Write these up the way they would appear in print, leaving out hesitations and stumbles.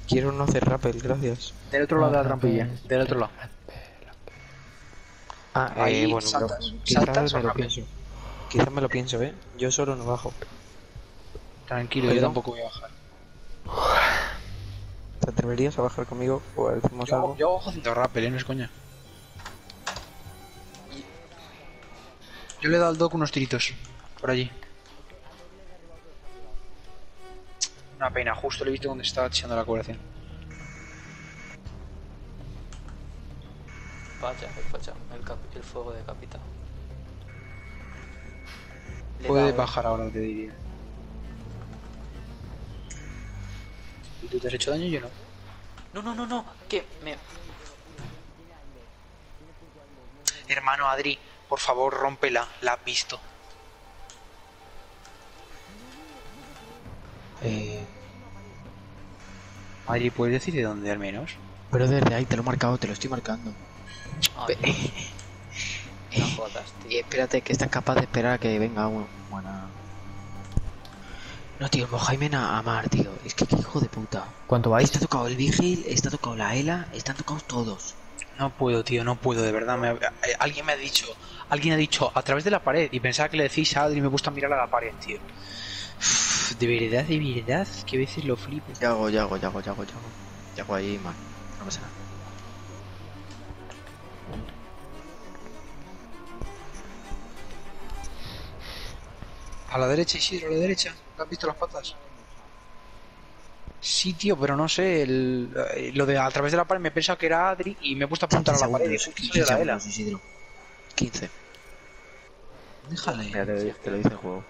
Quiero no hacer rappel, gracias. Del otro lado de la trampilla, del otro lado. Ah, Ahí bueno, saltas, quizás saltas o me lo rappel. pienso. Quizás me lo pienso, Yo solo no bajo. Tranquilo, yo Pero- tampoco voy a bajar. ¿Te atreverías a bajar conmigo o hacemos algo? Yo bajo haciendo rappel, no es coña. Yo le he dado al doc unos tiritos. Por allí. Una pena, justo le he visto donde estaba echando la curación. Vaya, el fuego decapitado. Le he Puede dado- bajar ahora, te diría. ¿Y tú te has hecho daño? Yo no. No, que me... Hermano Adri, por favor, rómpela. La has visto. Adri, ¿puedes decir de dónde al menos? Pero desde ahí te lo he marcado, te lo estoy marcando. Ay, no jodas, Y tío. espérate, que estás capaz de esperar a que venga buena. No, tío, el Mojaimen a mar, tío. Es que qué hijo de puta. ¿Cuánto vais? Está tocado el Vigil, está tocado la Ela, están tocados todos. No puedo, tío, no puedo, de verdad. Alguien me ha dicho, a través de la pared. Y pensaba que le decís a Adri y me he puesto a mirar a la pared, tío. Uf, de verdad, que a veces lo flipo. Ya hago ahí, man. No pasa nada. A la derecha, Isidro, a la derecha. ¿Te has visto las patas? Sí, tío, pero no sé. Lo de a través de la pared me he pensado que era Adri y me he puesto a apuntar a la pared. Y justo 15 salió la Ela. segundos, Isidro. 15. Déjale. Mira, te lo dice el juego.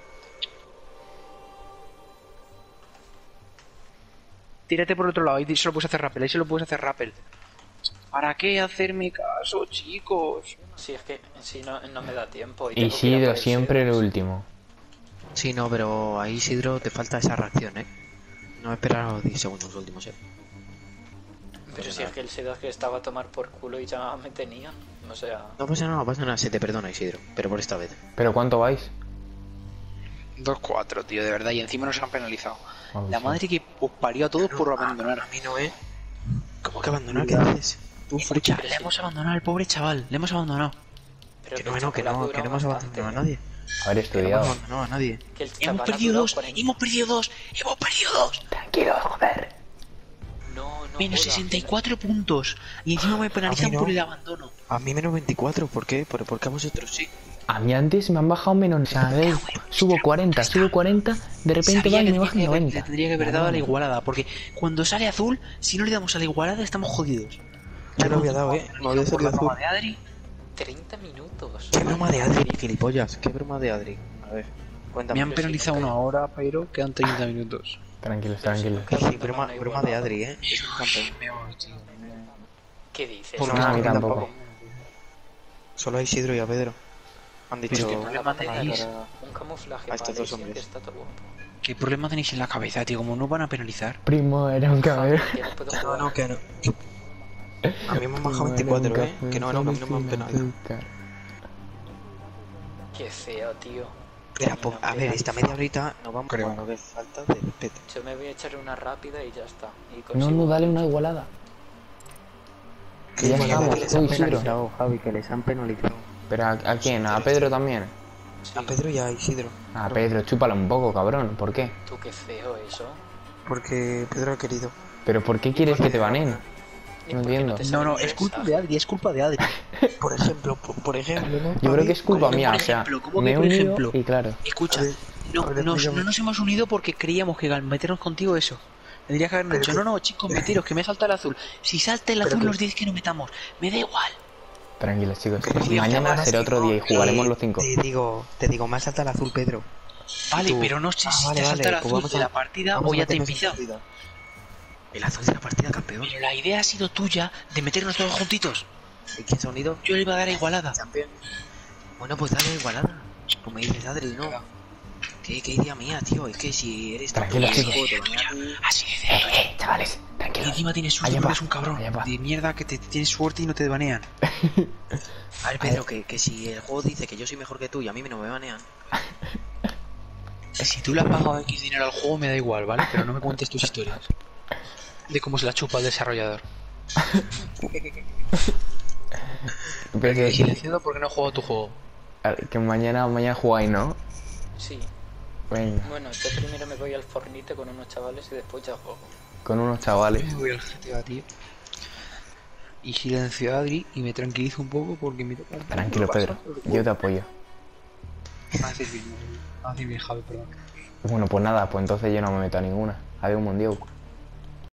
Tírate por el otro lado, ahí se lo puedes hacer rappel, ahí se lo puedes hacer rappel. ¿Para qué hacerme caso, chicos? Sí, es que si no me da tiempo. Y tengo que ir a por Isidro, el siempre el Zeus. último. Sí, no, pero ahí, Isidro, te falta esa reacción, No esperar a los 10 segundos últimos, Pero si es que el Sedas que estaba a tomar por culo y ya me tenía. O sea... No pasa nada, se te perdona, Isidro. Pero por esta vez. ¿Pero cuánto vais? 2-4, tío, de verdad, y encima nos han penalizado. Vamos, La sí. madre que os parió a todos por abandonar. A mí no, ¿Cómo que abandonar? ¿Qué Mira. dices? Tú, Escucha, friki. le hemos abandonado al pobre chaval, le hemos abandonado. Pero Que el no, chaval que ha no durado hemos bastante, abandonado a nadie. Haber Que no hemos estudiado. abandonado a nadie. Que el Hemos chaval ha perdido durado dos, 40. hemos perdido dos. Tranquilo, joder. No, Menos joda. 64 puntos. Y encima me penalizan A mí no. por el abandono. A mí menos 24, ¿por qué? ¿Por qué a vosotros sí? A mí antes me han bajado menos. O sea, subo 40, de repente Sabía van y que me bajan le 90. tendría que haber dado a la igualada, porque cuando sale azul, si no le damos a la igualada, estamos jodidos. Yo lo había dado, Me había Por salido la azul. broma de Adri, 30 minutos. ¿Qué broma de Adri, gilipollas? ¿Qué broma de Adri? A ver, cuéntame. me han penalizado sí, una hora, pero quedan 30 minutos. Tranquilos. Sí, broma de Adri, Es un campeón. ¿Qué dices? Por No, qué? a mí tampoco. Solo a Isidro y a Pedro. Han dicho... Pero qué No le problema mata nada, tenéis. un camuflaje A estos para dos ese hombres. que está todo guapo. ¿Qué problema tenéis en la cabeza, tío? ¿Cómo no van a penalizar? Primo, era un cabrón. Que no puedo No, jugar. no, que no. A mí me han bajado 24, Que no, que a mí no me han penalizado. Qué feo, tío. Mira, a ver, esta media horita nos vamos Creo. con lo que es falta de respeto. Yo me voy a echar una rápida y ya está. Y No, dale una igualada. Que Ya igualada estamos, que les tú, han Isidro. penalizado, Javi, que les han penalizado. ¿Pero a quién? ¿A Pedro también? Sí. A Pedro y a Isidro. A Pedro, chúpalo un poco, cabrón. ¿Por qué? Tú, qué feo eso. Porque Pedro ha querido. ¿Pero por qué quieres que te baneen? ¿Y No por qué entiendo. te No, sale no, un es culpa mensaje? de Adri, es culpa de Adri. Por ejemplo, ¿no? Yo creo que es culpa ¿Cómo que mía, por o sea, ejemplo? ¿Cómo que me he por unido ejemplo? y claro. Escucha, A ver, no, a ver, no explícame. nos hemos unido porque creíamos que al meternos contigo eso. Tendrías que habernos dicho, no, chicos, metiros, que me salta el azul. Si salta el azul, que- nos dices que no metamos. Me da igual. Tranquilos, chicos. Que sí, Mañana ahora será sí, otro ¿no? día y jugaremos los 5. Te digo, más salta el azul, Pedro. Vale, tú- pero no sé si vale, te salta el pues azul vamos de a- la partida vamos o a ya te meternos en empieza. partida. El azul de la partida, campeón. Pero la idea ha sido tuya de meternos todos juntitos. ¿Y quién se ha unido? Yo le iba a dar a igualada. Campeón. Bueno, pues dale igualada. Como me dices, Adri, ¿no? ¿Qué idea mía, tío? Es que si eres tan Tranquilo, tóxico, chicos. te banea tú. Así de cerca. Chavales, Y tranquilos. encima tienes suerte Allá porque va, eres un cabrón allá va. de mierda que te tienes suerte y no te banean. A ver, Pedro, que si el juego dice que yo soy mejor que tú y a mí no me banean. Si tú le has pagado X dinero al juego me da igual, ¿vale? Pero no me cuentes tus historias. de cómo se la chupa el desarrollador. Pero Y silenciado porque no he jugado tu juego. que mañana jugáis, ¿no? Sí. Venga, Bueno, yo primero me voy al Fornite con unos chavales y después ya juego. con unos chavales. Me voy al GTA, tío. Y silencio a Adri y me tranquilizo un poco porque me toca... Tranquilo, Pedro. Yo te apoyo. Haces bien, Javi, perdón. Bueno, pues nada, pues entonces yo no me meto a ninguna. Adiós, Mundial.